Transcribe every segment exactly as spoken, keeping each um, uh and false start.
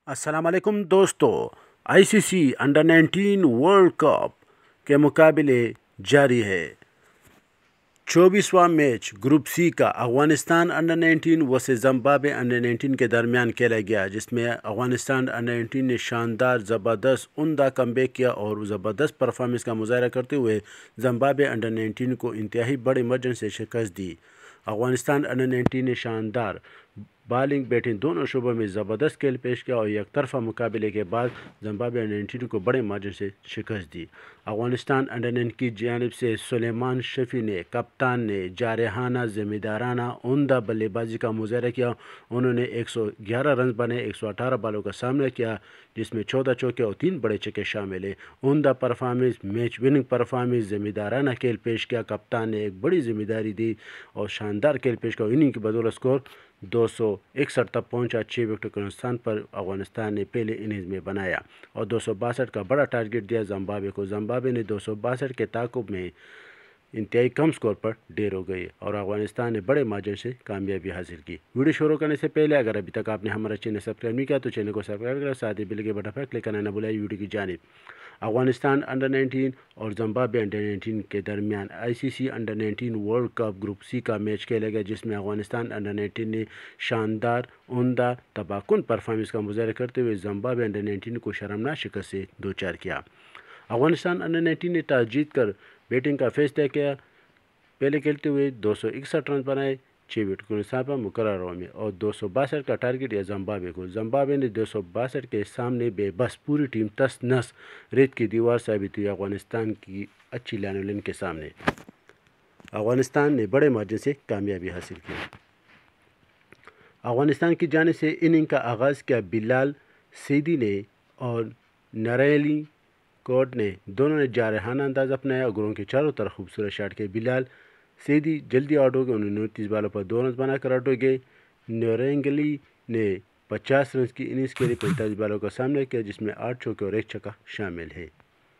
अस्सलाम वालेकुम दोस्तों, ICC under nineteen world cup के मुकाबले जारी है। चौबीसवां मैच ग्रुप सी का Afghanistan under nineteen versus Zimbabwe under nineteen के दरमियान खेला गया, जिसमें अफगानिस्तान अंडर नाइनटीन ने शानदार ज़बरदस्त उम्दा कमबैक किया और ज़बरदस्त परफॉर्मेंस का मुजाहरा करते हुए जिम्बाब्वे अंडर नाइनटीन को इंतहाई बड़े मार्जिन से शिकस्त दी। अफगानिस्तान अंडर नाइनटीन ने शानदार बॉलिंग बैटिंग दोनों शोबों में ज़बरदस्त खेल पेश किया और एक तरफा मुकाबले के बाद जिम्बाब्वे अंडर नाइनटीन को बड़े मार्जिन से शिकस्त दी। अफगानिस्तान अंडर नाइनटीन की जानिब से सुलेमान शफी ने कप्तान ने जारहाना ज़िम्मेदाराना उम्दा बल्लेबाजी का मुजाहरा किया। उन्होंने एक सौ ग्यारह रन बनाए, एक सौ अठारह बालों का सामना किया, जिसमें चौदह चौके और तीन बड़े छक्के शामिल हैं। उम्दा परफॉर्मेंस, मैच विनिंग परफॉर्मेंस, ज़िम्मेदाराना खेल पेश किया। कप्तान ने एक बड़ी जिम्मेदारी दी और शानदार खेल पेश किया। इनिंग की बदौलत स्कोर दो सौ इकसठ तक पहुंचा। छः विकेटों के नुकसान पर अफगानिस्तान ने पहले इनिंग्स में बनाया और दो सौ बासठ का बड़ा टारगेट दिया जिम्बाब्वे को। जिम्बाब्वे ने दो सौ बासठ के ताकुब में इंतहाई कम स्कोर पर ढेर हो गई और अफगानिस्तान ने बड़े मार्जिन से कामयाबी हासिल की। वीडियो शुरू करने से पहले अगर अभी तक आपने हमारा चैनल सब्सक्राइब नहीं किया तो चैनल को सब्सक्राइब करें, साथ ही बेल के बटन पर क्लिक करना न भूलें। वीडियो की जानिब अफगानिस्तान अंडर नाइनटीन और जिम्बाब्वे अंडर नाइनटीन के दरमियान ICC under nineteen world cup group C का मैच खेला गया, जिसमें अफगानिस्तान अंडर नाइनटीन ने शानदार उम्दा तबाहकुन परफॉर्मेंस का मुजाहरा करते हुए जिम्बाब्वे अंडर नाइनटीन को शर्मनाक शिकस्त से दो चार किया। अफगानिस्तान अंडर नाइनटीन ने टॉस जीत कर बैटिंग का फैसला किया। पहले खेलते हुए दो सौ इकसठ रन बनाए, छः विकेट के नुकसान पर मुकर्रर ओवर में और दो सौ बासठ का टारगेट दिया जिम्बाब्वे को। जिम्बाब्वे ने दो सौ बासठ के सामने बेबस पूरी टीम तस नस रेत की दीवार साबित हुई अफगानिस्तान की अच्छी लाइनों के सामने। अफगानिस्तान ने बड़े मार्जिन से कामयाबी हासिल की। अफगानिस्तान की जानिब से इनिंग का आगाज़ किया बिलाल सईदी ने और नंगयालिया खरोटे ने, दोनों ने जारहाना अंदाज अपनाया और ग्राउंड के चारों तरफ खूबसूरत शॉट किए। बिलाल सईदी जल्दी आउट हो गए, उन्होंने उनतीस बालों पर दो रन बनाकर आउट हो गए। नंगयालिया ने पचास रन की इनिंग्स के लिए पैंतालीस बालों का सामना किया, जिसमें आठ चौके और एक छक्का शामिल है।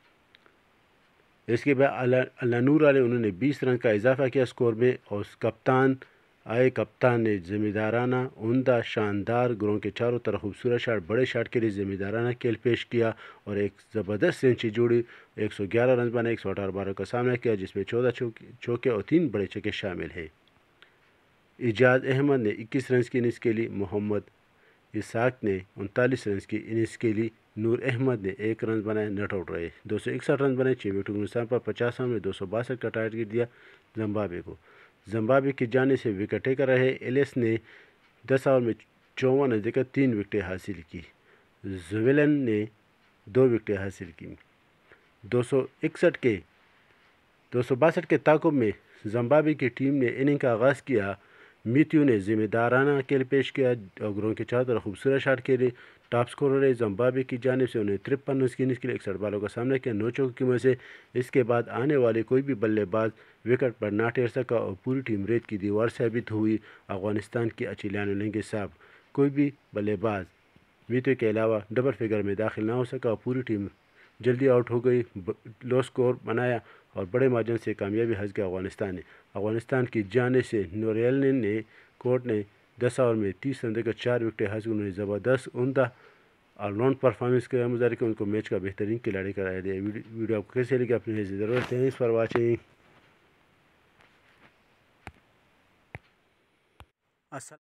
इसके बाद अल्लानूर वाले उन्होंने बीस रन का इजाफा किया स्कोर में और कप्तान आए कप्तान ने ज़िम्मेदाराना उम्दा शानदार ग्राउंड के चारों तरफ खूबसूरत शॉट, बड़े शॉट के लिए ज़िम्मेदाराना खेल पेश किया और एक ज़बरदस्त सेंचुरी जोड़ी। एक सौ ग्यारह रन बनाए, एक सौ अठारह बालों का सामना किया, जिसमें चौदह चौके चौके और तीन बड़े छक्के शामिल हैं। इजाज़ अहमद ने इक्कीस रन की इनिंग्स के लिए, मोहम्मद इसाक ने उनतालीस रन की इनिंग्स के लिए, नूर अहमद ने एक रन बनाए, नॉट आउट रहे। दो सौ इकसठ रन बनाए, छः विकेटों के नुकसान पर पचास रन में दो सौ बासठ का टारगेट दिया जिम्बाब्वे को। जिम्बाब्वे की जाने से विकेट टेकर रहे एलिस ने दस ओवर में चौवन रन देकर तीन विकेटें हासिल की। जुवेलन ने दो विकेटें हासिल की। दो सौ इकसठ के दो सौ बासठ के ताकुब में जिम्बाब्वे की टीम ने इनिंग का आगाज़ किया। मित्यू ने ज़िम्मेदाराना खेल पेश किया और ग्राउंड के चारों तरफ खूबसूरत शॉट के लिए टॉप स्कोरर रहे जिम्बाब्वे की जानिब से। उन्हें तिरपन रन की इनिंग्स के लिए इकसठ बालों का सामना किया, नौ चौकों की वजह से। इसके बाद आने वाले कोई भी बल्लेबाज विकेट पर ना ठहर सका और पूरी टीम रेत की दीवार साबित हुई। अफगानिस्तान की अच्छी लाइनों के साथ कोई भी बल्लेबाज मित्यू के अलावा डबल फिगर में दाखिल ना हो सका और पूरी टीम जल्दी आउट हो गई। लो स्कोर बनाया और बड़े मार्जिन से कामयाबी हासिल की अफगानिस्तान ने। अफगानिस्तान की जाने से नंगयालिया ने खरोटे ने दस ओवर में तीस रन देकर चार विकेटें हासिल। उन्होंने ज़बरदस्त उम्दा ऑलराउंड परफॉर्मेंस का मुजाहरा किया, उनको मैच का बेहतरीन खिलाड़ी कराया दिया। वीडियो आपको कैसे लगी अपनी ज़रूरत है। Thanks for watching.